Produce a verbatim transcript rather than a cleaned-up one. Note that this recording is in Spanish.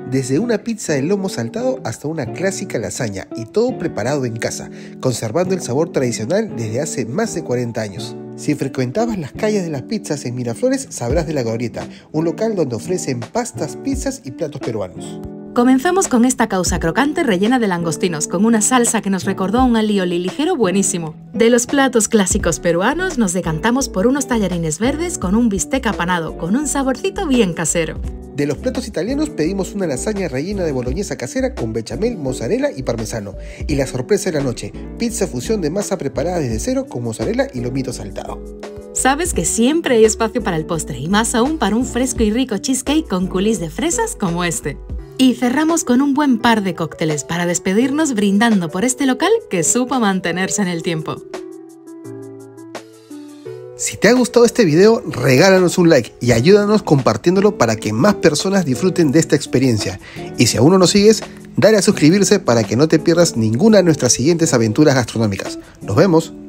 desde una pizza de lomo saltado hasta una clásica lasaña, y todo preparado en casa, conservando el sabor tradicional desde hace más de cuarenta años. Si frecuentabas las calles de las pizzas en Miraflores, sabrás de La Glorieta, un local donde ofrecen pastas, pizzas y platos peruanos. Comenzamos con esta causa crocante rellena de langostinos, con una salsa que nos recordó a un alioli ligero buenísimo. De los platos clásicos peruanos nos decantamos por unos tallarines verdes con un bistec apanado, con un saborcito bien casero. De los platos italianos pedimos una lasaña rellena de boloñesa casera con bechamel, mozzarella y parmesano. Y la sorpresa de la noche, pizza fusión de masa preparada desde cero con mozzarella y lomito saltado. Sabes que siempre hay espacio para el postre, y más aún para un fresco y rico cheesecake con coulis de fresas como este. Y cerramos con un buen par de cócteles para despedirnos brindando por este local que supo mantenerse en el tiempo. Si te ha gustado este video, regálanos un like y ayúdanos compartiéndolo para que más personas disfruten de esta experiencia. Y si aún no nos sigues, dale a suscribirse para que no te pierdas ninguna de nuestras siguientes aventuras gastronómicas. ¡Nos vemos!